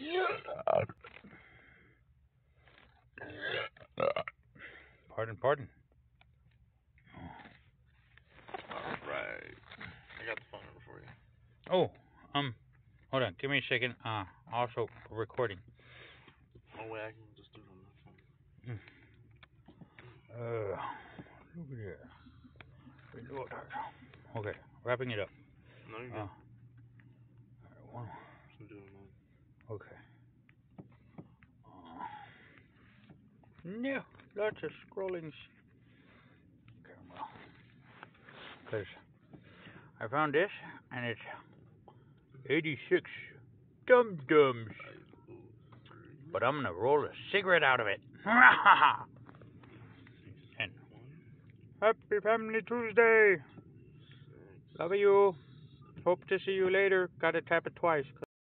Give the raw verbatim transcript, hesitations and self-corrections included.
Pardon, pardon. Alright. I got the phone number for you. Oh, um, hold on. Give me a second. Uh, also recording. Oh, wait, I can just do it on my phone. Uh, look at that. Okay, wrapping it up. No, you're Uh, good. one. I'm doing mine. Okay. Uh, no, lots of scrollings. Okay, well, because I found this, and it's eighty-six dum dums. But I'm gonna roll a cigarette out of it. And happy Family Tuesday. Love you. Hope to see you later. Gotta tap it twice.